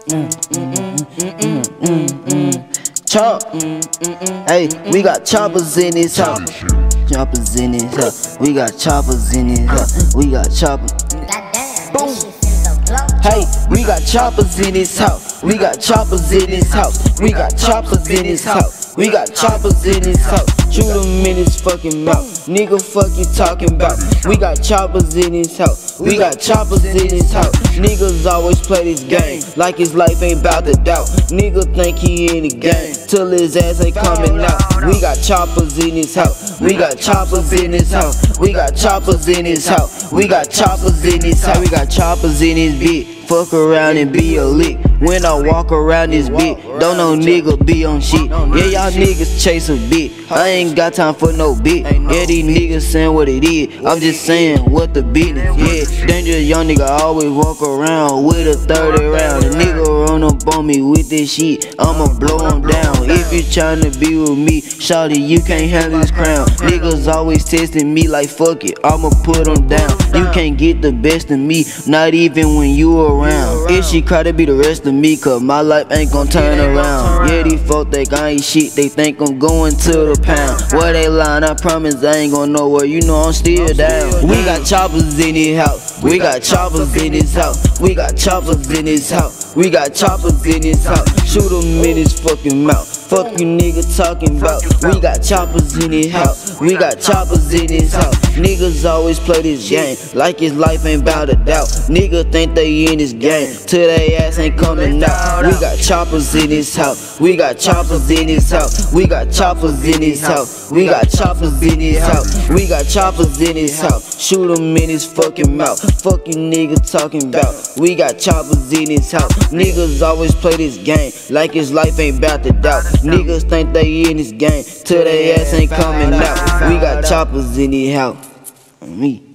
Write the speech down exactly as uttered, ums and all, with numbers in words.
Mm, mm, mm, mm, mm, mm, mm. Chop. Hey, we got choppers in this house. Choppers in this house. We got choppers in this house. We got choppers. Boom. Hey, we got choppers in this house. We got choppers in this house. We got choppers in this house. We got choppers in this house. Shoot him in his fucking mouth. Nigga, fuck you talking about? We got choppers in this house. We got choppers in this house. Niggas always play this game like his life ain't bout to doubt. Nigga think he in the game till his ass ain't coming out. We got choppers in this house. We got choppers in this house. We got choppers in this house. We got choppers in this house. We got choppers in this bitch. Fuck around and be a lick. When I walk around this bitch, don't no nigga be on shit. Yeah, y'all niggas chase a bitch. I ain't got time for no bitch. Yeah, these niggas saying what it is. I'm just saying what the business. Yeah, dangerous young nigga always walk around with a thirty round. A nigga run up on me with this shit, I'ma blow him down. If you tryna be with me, shawty, you can't handle this crown. Niggas always testing me like fuck it, I'ma put them down. You can't get the best of me, not even when you around. If she cry to be the rest of me, cause my life ain't gon' turn around. Yeah, these folk think I ain't shit, they think I'm going to the pound. Where they lying, I promise I ain't gon' nowhere, you know I'm still down. We got choppers in this house. We got choppers in this house. We got choppers in this house. We got choppers in this house. Shoot him in his fucking mouth. Fuck you nigga talking about? We got choppers in this house. We got choppers in this house. Niggas always play this game like his life ain't bout a doubt. Nigga think they in this game till they ass ain't coming out. We got choppers in this house. We got choppers in this house. We got choppers in this house. We got choppers in this house. We got choppers in this house. Shoot him in his fucking mouth. Fuck you nigga talking about? We got choppers in this house. Niggas always play this game like his life ain't bout to doubt. Niggas think they in this game till they ass ain't coming out. We got choppers in this house. Me.